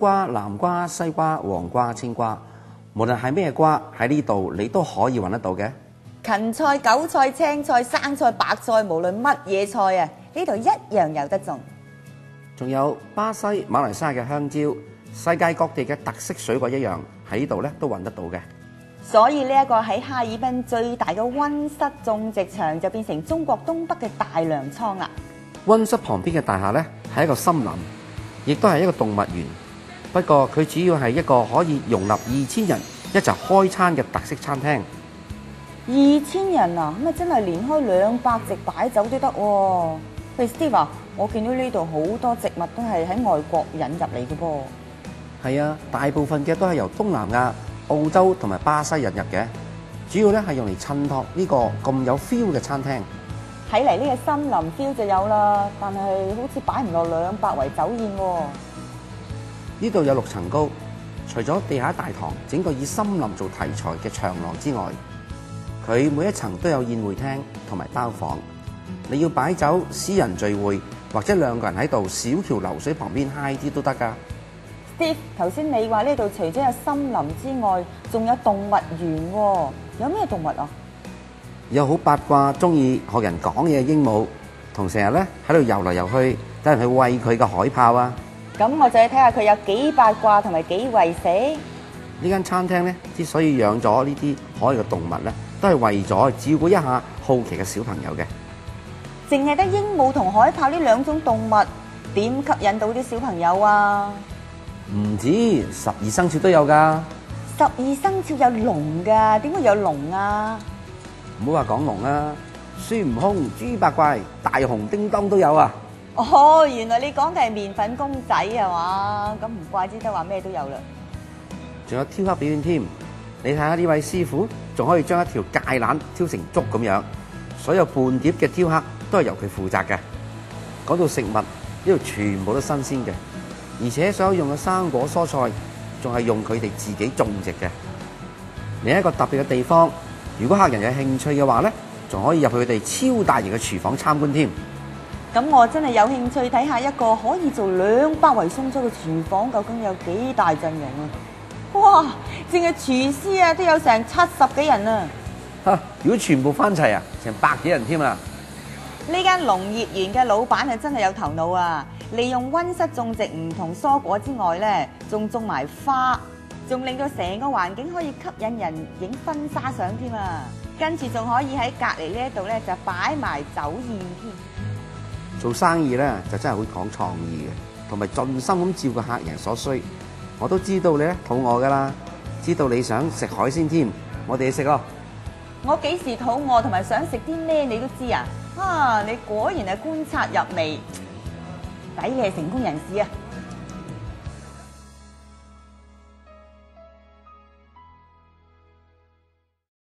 瓜、南瓜、西瓜、黃瓜、青瓜，無論係咩瓜喺呢度，你都可以揾得到嘅。 芹菜、韭菜、青菜、生菜、白菜，無論乜嘢菜啊，呢度一樣有得種。 仲有巴西、馬來西亞嘅香蕉，世界各地嘅特色水果一樣，喺呢度咧都揾得到嘅。 所以呢一個喺哈爾濱最大嘅溫室種植場就變成中國東北嘅大糧倉啦。 溫室旁邊嘅大廈咧係一個森林，亦都係一個動物園。不過佢主要係一個可以容納2000人一齊開餐嘅特色餐廳。 2000人啊，咁啊真係連開200席擺酒都得喎。喂 Steve 啊，我見到呢度好多植物都係喺外國引入嚟嘅噃。 係啊，大部分嘅都係由東南亞、澳洲同埋巴西引入嘅，主要咧係用嚟襯托呢個咁有 feel 嘅餐廳。 睇嚟呢個森林 feel 就有啦，但係好似擺唔落200圍酒宴喎。 呢度有6層高，除咗地下大堂整個以森林做題材嘅長廊之外，佢每一層都有宴會廳同埋包房。你要擺酒、私人聚會或者2個人喺度小橋流水旁邊 high 啲都得㗎。 Steve，頭先你話呢度除咗有森林之外，仲有動物園喎，有咩動物啊？ 有好八卦、中意學人講嘢嘅鸚鵡，同成日咧喺度游嚟游去，等人去餵佢嘅海豹啊！ 咁我就要睇下佢有幾八卦同埋幾為死。 呢間餐廳咧之所以養咗呢啲可愛嘅動物咧，都係為咗照顧一下好奇嘅小朋友嘅。 淨係得鸚鵡同海豹呢2種動物，點吸引到啲小朋友啊？ 唔止12生肖都有㗎。 12生肖有龍㗎，點會有龍啊？ 唔好話講龍啊，孫悟空、豬八怪、大雄叮當都有啊！ 哦，原來你講嘅係麵粉公仔係嘛？咁唔怪之得話咩都有啦。 仲有挑黑表演添，你睇下呢位師傅，仲可以將一條芥蘭挑成竹咁樣，所有半碟嘅挑黑都係由佢負責嘅。講到食物，呢度全部都新鮮嘅，而且所有用嘅生果蔬菜，仲係用佢哋自己種植嘅。另一個特別嘅地方，如果客人有興趣嘅話咧，仲可以入去佢哋超大型嘅廚房參觀添。 咁我真係有興趣睇下一個可以做200圍餸菜嘅廚房究竟有幾大陣容啊！哇，淨係廚師啊都有成70幾人啊！ 如果全部翻齊啊，成100幾人添啊！ 呢間農業園嘅老闆係真係有頭腦啊！利用溫室種植唔同蔬果之外咧，仲種埋花，仲令到成個環境可以吸引人影婚紗相添啊！跟住仲可以喺隔離呢一度咧就擺埋酒宴添。 做生意咧就真係好講創意嘅，同埋盡心咁照顧客人所需。我都知道你咧肚餓噶啦，知道你想食海鮮添，我哋去食咯。 我幾時肚餓同埋想食啲咩你都知啊！啊，你果然係觀察入微，抵你係成功人士啊！